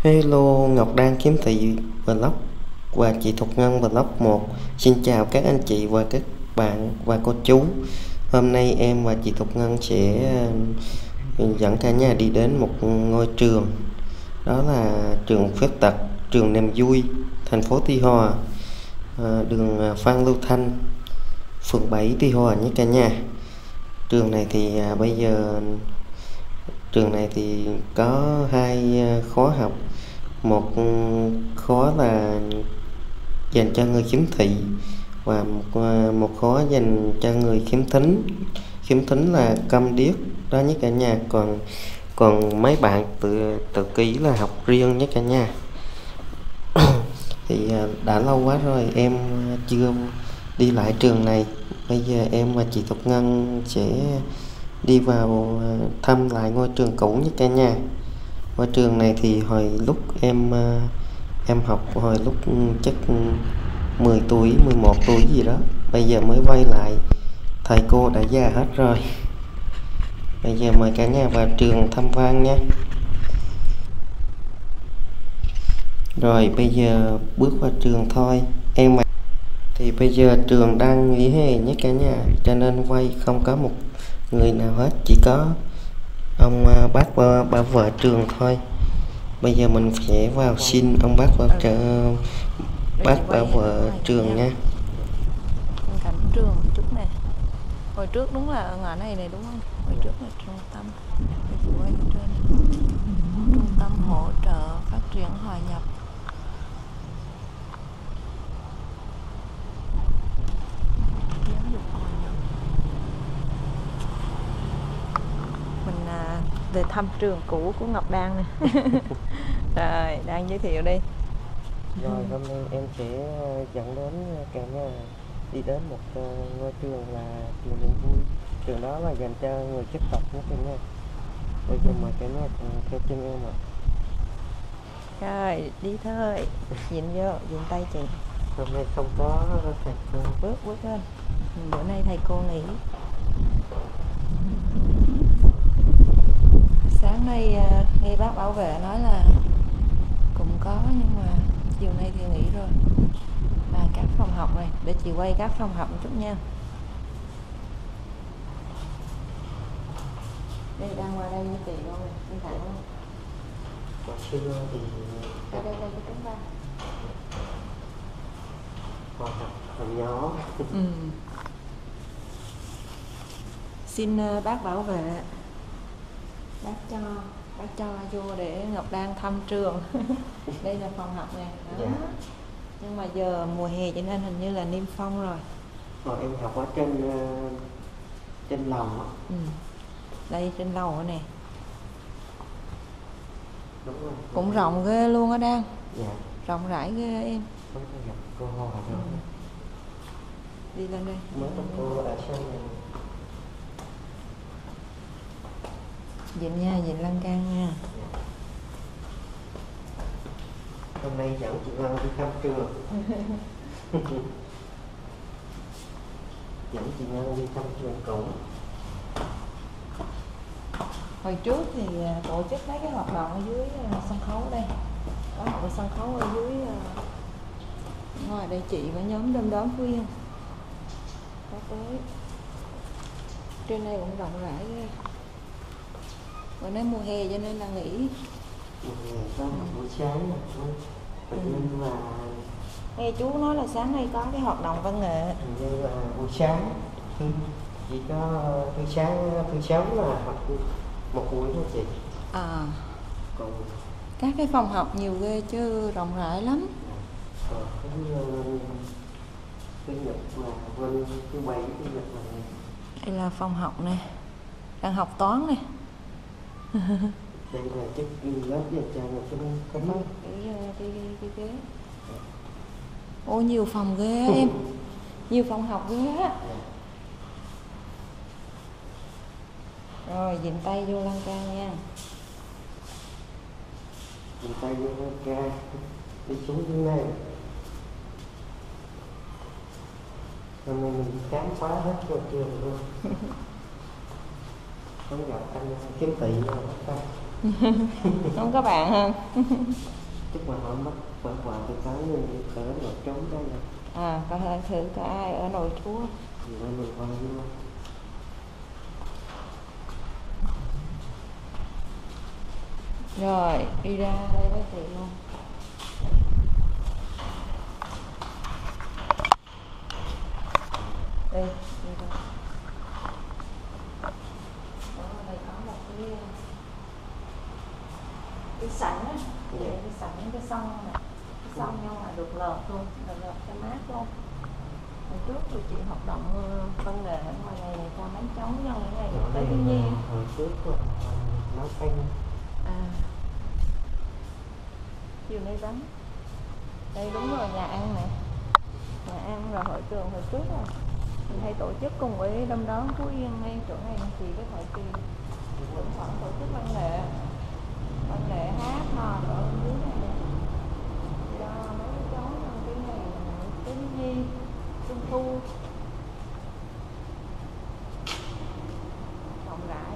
Hello, Ngọc Đan Kiếm Thị Vlog và chị Thục Ngân Vlog 1. Xin chào các anh chị và các bạn và cô chú. Hôm nay em và chị Thục Ngân sẽ dẫn cả nhà đi đến một ngôi trường. Đó là trường Phép Tật, trường Niềm Vui, thành phố Tuy Hòa, đường Phan Lưu Thanh, phường 7 Tuy Hòa nhé cả nhà. Trường này thì trường này thì có hai khóa học. Một khóa là dành cho người khiếm thị và một khóa dành cho người khiếm thính là câm điếc đó nhé cả nhà. Còn mấy bạn tự kỷ là học riêng nhé cả nhà. Thì đã lâu quá rồi em chưa đi lại trường này. Bây giờ em và chị Thục Ngân sẽ đi vào thăm lại ngôi trường cũ nhé cả nhà. Ngôi trường này thì hồi lúc em học hồi lúc chắc 10 tuổi 11 tuổi gì đó, bây giờ mới quay lại, thầy cô đã già hết rồi. Bây giờ mời cả nhà vào trường tham quan nhé. Rồi bây giờ bước vào trường thôi em. Thì bây giờ trường đang nghỉ hè nhé cả nhà, cho nên quay không có một người nào hết, chỉ có ông bác bảo vệ trường thôi. Bây giờ mình sẽ vào xin ông bác bảo vệ trường nha. Cảnh trường một chút nè. Hồi trước đúng là ngõ này đúng không? Hồi trước là trung tâm. Quay trên trung tâm hỗ trợ phát triển hòa nhập. Giáo dục hòa nhập. Mình về thăm trường cũ của Ngọc Đan nè. Rồi, đang giới thiệu đi. Rồi hôm nay em sẽ dẫn đến cả nhà đi đến một ngôi trường là trường Niềm Vui. Trường đó là dành cho người khuyết tật nhé cả nhà. Bây giờ mời cả nhà theo chân em ạ. Rồi, đi thôi. Nhìn tay chị. Hôm nay không có thầy cô. Bước lên. Bữa nay thầy cô nghỉ. Sáng nay nghe bác bảo vệ nói là cũng có, nhưng mà chiều nay thì nghỉ rồi. Các phòng học này, để chị quay các phòng học một chút nha. Đây đang qua đây với chị luôn này, đi thẳng luôn. Còn xưa thì đây cái chúng ta. Còn nhỏ. Xin bác bảo vệ, bác cho vô để Ngọc Đan thăm trường. Đây là phòng học nè. Đó. Dạ. Nhưng mà giờ mùa hè cho nên hình như là niêm phong rồi. Em học ở trên lầu á. Đây trên lầu nè. Đúng rồi. Cũng rộng ghê luôn á Đan. Dạ. Rộng rãi ghê em. Mới có gặp cô Hòa rồi. Đi lên đây. Mới có cô ở sân này. Dịnh nha, dịnh lan can nha. Hôm nay dẫn chị Ngân đi thăm trường. Dẫn chị Ngân đi thăm trường cũ. Hồi trước thì tổ chức mấy cái hoạt động ở dưới sân khấu đây. Có một cái sân khấu ở dưới ngoài đây chị và nhóm Đom Đóm Phú Yên có tới. Trên đây cũng rộng rãi ghê. Bữa nay mùa hè cho nên là nghỉ. Có một buổi sáng là Nghe chú nói là sáng nay có cái hoạt động văn nghệ. như là buổi sáng chỉ có thứ sáu là học một buổi thôi chị. Còn Các cái phòng học nhiều ghê chứ, rộng rãi lắm. cái nhật mà bên thứ bảy cái nhật mà Đây là phòng học nè, đang học toán nè. đây là chức lớp dành cho người có mắt. Cái ghế. Ô nhiều phòng ghê em. Nhiều phòng học ghê á. Rồi dịnh tay vô lan can nha. Dịnh tay vô lan can. Đi xuống dưới này. Hôm nay mình khám phá hết cho trường luôn. Không gặp anh kiếm thị nào không? Không có bạn hơn. Chúc mà họ mất vợ quà tôi cái nên cỡ nó trốn cái này. À, coi thử có ai ở nội trú. Thì mình coi luôn. Rồi, đi ra đây với chị luôn. Đi ra. Đó, đây có một cái sảnh á, cái sảnh, cái sông này. Cái sông nhưng mà được lợp luôn, được lợp cho mát luôn. Hồi trước tụi chị hoạt động văn nghệ ở ngoài này này cho mấy cháu nhân ở này tới thiên nhiên. Hồi trước nấu canh. À, chiều nay vắng. Đây đúng rồi, nhà ăn này, nhà ăn rồi hội trường hồi trước rồi. Mình hay tổ chức cùng với Đom Đóm Phú Yên ngay chỗ này thì với Thoại Kỳ cũng còn tổ chức văn nghệ hát hò ở dưới này cho mấy cháu trong cái ngày Tết Nhi Trung Thu rộng rãi.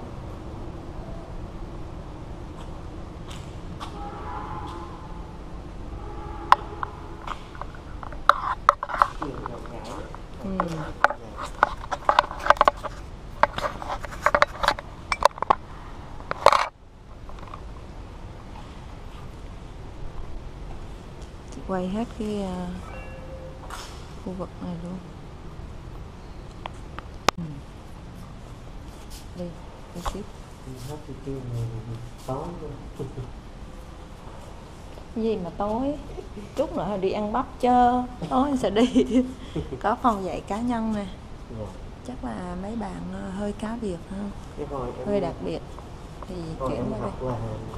Quay hết cái khu vực này luôn. Đi tiếp. Hết thì kêu này tối luôn. Gì mà tối, chút nữa đi ăn bắp chơ, tối sẽ đi. Có phòng dạy cá nhân nè. Chắc là mấy bạn hơi cá biệt hơn, hơi đặc biệt thì chuyển qua đây.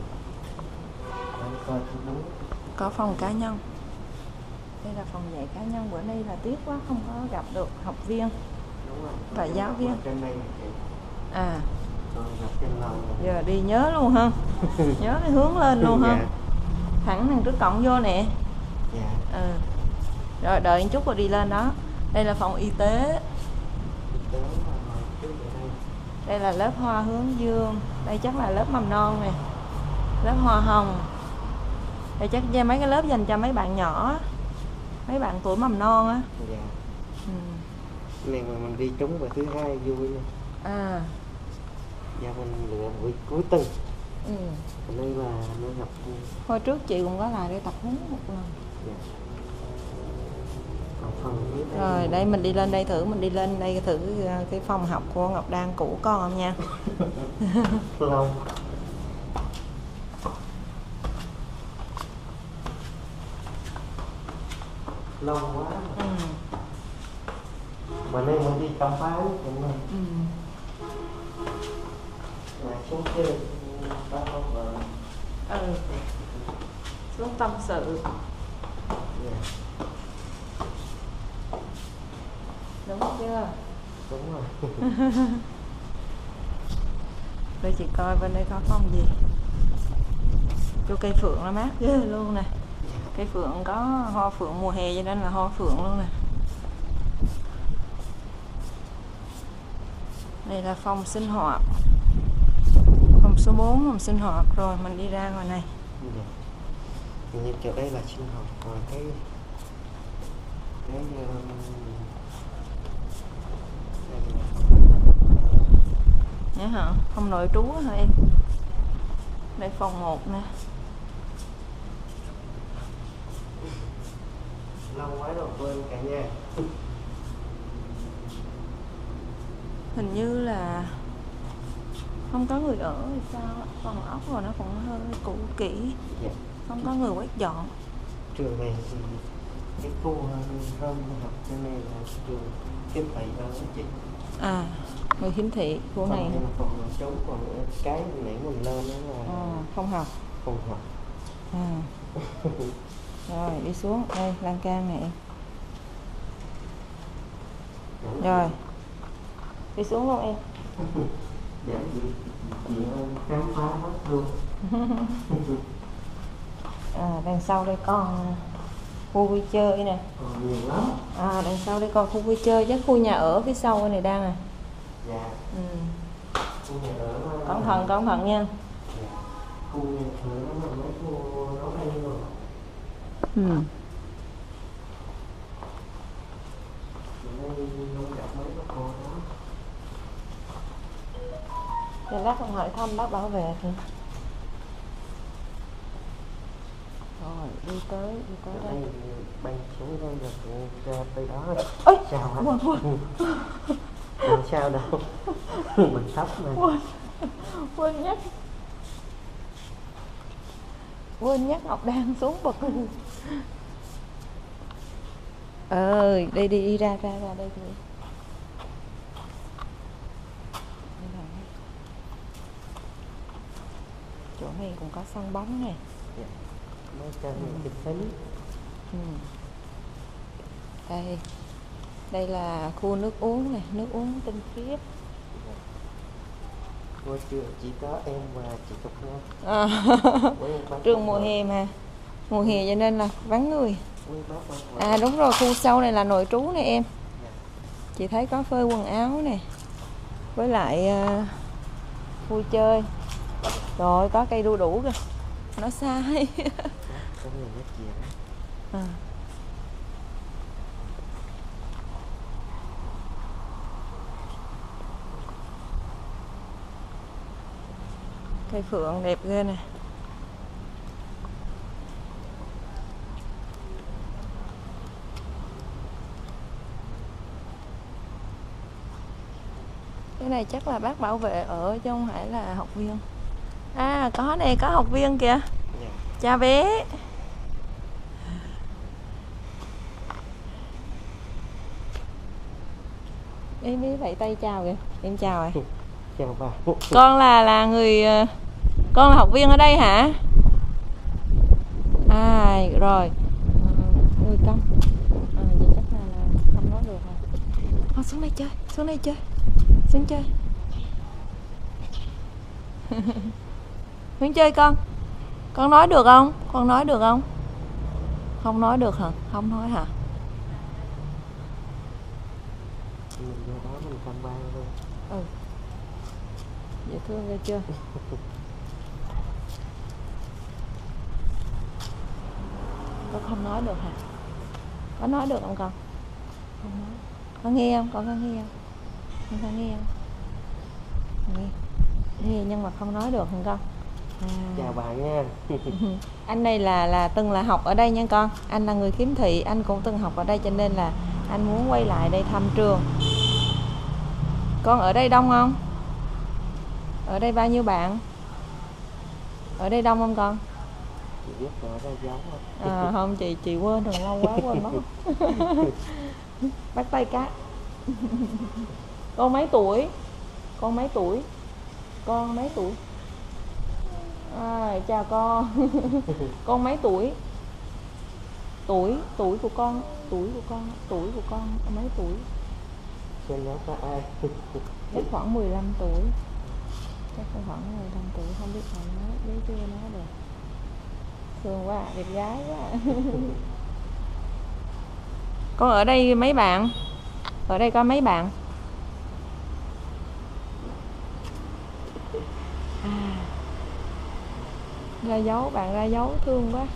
Có phòng cá nhân. Đây là phòng dạy cá nhân, bữa nay là tiếc quá không có gặp được học viên và giáo viên. À, giờ đi nhớ luôn ha. Nhớ cái hướng lên luôn ha. Thẳng thằng trước cổng vô nè. Rồi đợi một chút rồi đi lên đó. Đây là phòng y tế. Đây là lớp hoa hướng dương. Đây chắc là lớp mầm non nè. Lớp hoa hồng. Đây chắc mấy cái lớp dành cho mấy bạn nhỏ, mấy bạn tuổi mầm non á. Dạ. Này mà mình đi trúng vào thứ hai vui nha. À. Dạ mình lựa buổi cuối tuần. Đây là nó gặp. Hồi trước chị cũng có lại để tập huấn một lần. Dạ. Rồi đây mình đi lên đây thử, mình đi lên đây thử cái phòng học của Ngọc Đan cũ con không nha. Lâu. Lâu quá mà. Mà nay mình đi khám phá cũng là. Mà xuống chơi bao giờ. Xuống tâm sự. Đúng chưa? Đúng rồi. Để chị coi bên đây có phòng gì. Chỗ cây phượng nó mát ghê luôn nè. Cây phượng có hoa phượng mùa hè cho nên là hoa phượng luôn nè. Đây là phòng sinh hoạt. Phòng số 4 phòng sinh hoạt. Rồi mình đi ra ngoài này. Như chỗ đây là sinh hoạt. Còn cái nhớ hả? Phòng nội trú hả em? Đây phòng 1 nè. Lâu quá rồi quên cả nhà. Hình như là không có người ở hay sao. Phòng ốc rồi nó cũng hơi cũ kỹ. Dạ. Không có người quét dọn. Trường này thì cái khu rơm học cho nên là trường khiếm thị hơn đó chị. À, người khiếm thị khu này. Còn phòng trú, còn cái nãy mình lên đó là không học. Không học. Rồi đi xuống đây lan can này em. Rồi đi xuống luôn em. Dạ chị khám phá hết luôn. Đằng sau đây còn khu vui chơi nè. Nhiều lắm. Đằng sau đây còn khu vui chơi, chắc khu nhà ở phía sau này đang nè. Dạ. Cẩn thận nha. Khu nhà thờ nó là mấy cô nấu ăn rồi. Ừ. Đây không gặp mấy bác cô đó. Giờ lát con hỏi thăm bác bảo vệ thử. Rồi đi tới đây. Đây bay xuống đây rồi ra tới đó rồi. Ôi, sao hả? Quên. Sao đâu. Mình thấp mà. Quên nhắc Ngọc đang xuống bậc. Đây đi ra đây đi. Chỗ này cũng có sân bóng này. Mấy chân kịch tính. Đây là khu nước uống này, nước uống tinh khiết. Ngôi trường chỉ có em và chị Tục Ngân. Trường mùa hè mà. Mùa hè cho nên là vắng người. À đúng rồi, khu sau này là nội trú này em. Chị thấy có phơi quần áo nè. Với lại vui chơi. Rồi có cây đu đủ kìa. Nó sai. Cây phượng đẹp ghê nè. Cái này chắc là bác bảo vệ ở chứ không phải là học viên. À có này, có học viên kìa. Chào bé. Em vẫy tay chào kìa. Em chào rồi. Chào bà. Con là người, con là học viên ở đây hả? À rồi. Người công. Vậy chắc là không nói được rồi. Xuống đây chơi, xuống chơi. Xuống chơi con. Con nói được không? Con nói được không? Không nói được hả? Không nói hả? Mình vô đó mình tham quan luôn. Dễ thương ghê chưa? Con không nói được hả? Có nói được không con? Không nói. Con nghe không? Con có nghe không? Con có nghe không? Nghe nhưng mà không nói được hả con? Chào bạn nha. Anh này là từng là học ở đây nha con. Anh là người khiếm thị, anh cũng từng học ở đây cho nên là anh muốn quay lại đây thăm trường. Con ở đây đông không? Ở đây bao nhiêu bạn? Ở đây đông không con? Chị biết ở đây giống không? Không chị quên rồi, lâu quá quên mất. Bắt tay cá. Con mấy tuổi? Con mấy tuổi? Chào con. Con mấy tuổi? Tuổi của con mấy tuổi? Trên đó có ai? Chắc khoảng 15 tuổi. Không biết còn nói biết chưa nói được. Thương quá, đẹp gái quá. Con ở đây mấy bạn? Ở đây có mấy bạn? Ra dấu, bạn ra dấu thương quá.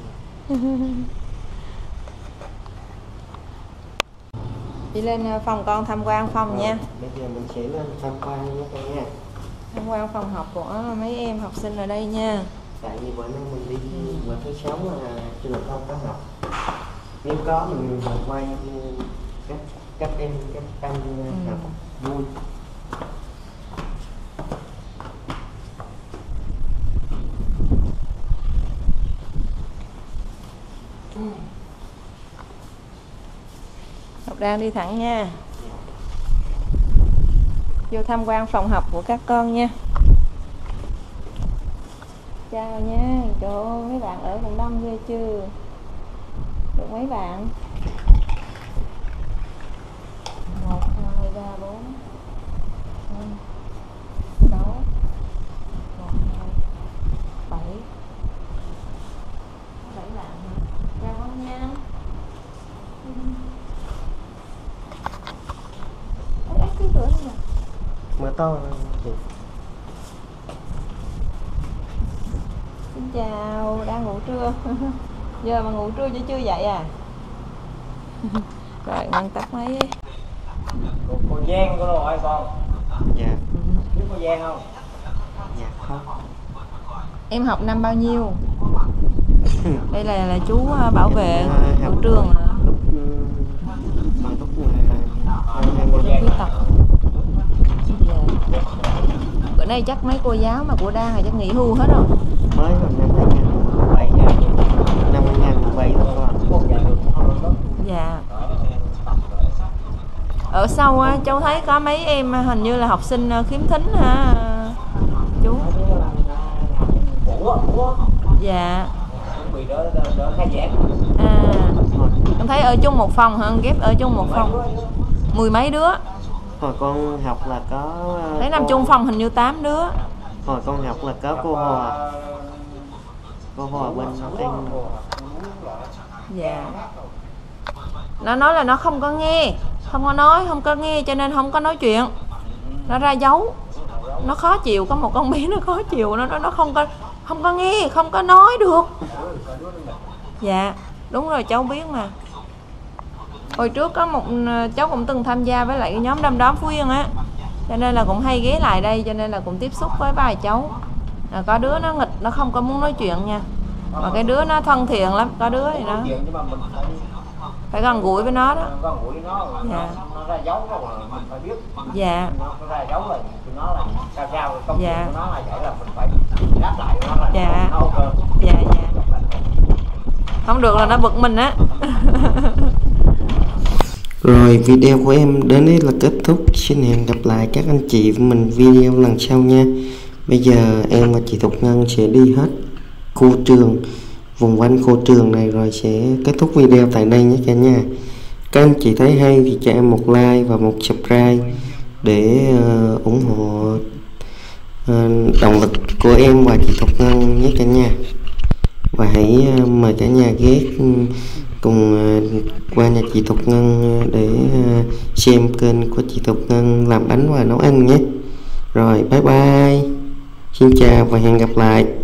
Đi lên phòng con tham quan phòng nha. Bây giờ mình sẽ lên tham quan nha cả nhà. Tham quan phòng học của mấy em học sinh ở đây nha. Tại vì bữa nay mình đi bữa thứ 6 là trường không có học. Nếu có mình quay các em học vui. Ngọc đang đi thẳng nha. Vô tham quan phòng học của các con nha. Chào nha. Trời ơi, mấy bạn ở cũng đông ghê chưa? Được mấy bạn? 1, 2, 3, 4, 5, 6, 1, 2, 7. 7 bạn hả? Chào con nha. Cái cửa này nè. Mở to chị. chào, đang ngủ trưa. Giờ mà ngủ trưa chứ chưa dậy à? Rồi ngăn tắt máy. Cô Giang có rồi con? Dạ. Biết cô Giang không? Dạ không. Em học năm bao nhiêu? Đây là chú bảo vệ của học trường lúc khuyết tật. Dạ. Bữa nay chắc mấy cô giáo mà của Đan là chắc nghỉ hưu hết rồi. mới vào năm 2017 nha. Năm 2017 thôi. Dạ. Ở sau á, cháu thấy có mấy em hình như là học sinh khiếm thính ha chú. Dạ. À, em thấy ở chung một phòng hả? Ghép ở chung một phòng. Mười mấy đứa. Hồi con học là có Thấy nằm chung phòng hình như 8 đứa. Hồi con học là có cô Hòa bên Anh. Dạ. Nó nói là nó không có nghe, không có nói, không có nghe cho nên không có nói chuyện. Nó ra dấu. Nó khó chịu, có một con bé nó khó chịu, nó không có nghe, không có nói được. Dạ, đúng rồi cháu biết mà. Hồi trước có một cháu cũng từng tham gia với lại cái nhóm Đom Đóm Phú Yên á. Cho nên là cũng hay ghé lại đây, cho nên là cũng tiếp xúc với vài cháu. Có đứa nó nghịch, nó không có muốn nói chuyện nha. Mà cái đứa nó thân thiện lắm, có đứa thì nó phải gần gũi với nó đó. Dạ. Dạ. Dạ. Dạ. Dạ. Dạ. Không được là nó bực mình á. Rồi video của em đến đây là kết thúc. Xin hẹn gặp lại các anh chị với mình video lần sau nha. Bây giờ em và chị Thục Ngân sẽ đi hết khu trường, vùng quanh khu trường này rồi sẽ kết thúc video tại đây nhé cả nhà. Các anh chị thấy hay thì cho em một like và một subscribe để ủng hộ động lực của em và chị Thục Ngân nhé cả nhà. Và hãy mời cả nhà ghé cùng qua nhà chị Thục Ngân để xem kênh của chị Thục Ngân làm bánh và nấu ăn nhé. Rồi bye bye, xin chào và hẹn gặp lại.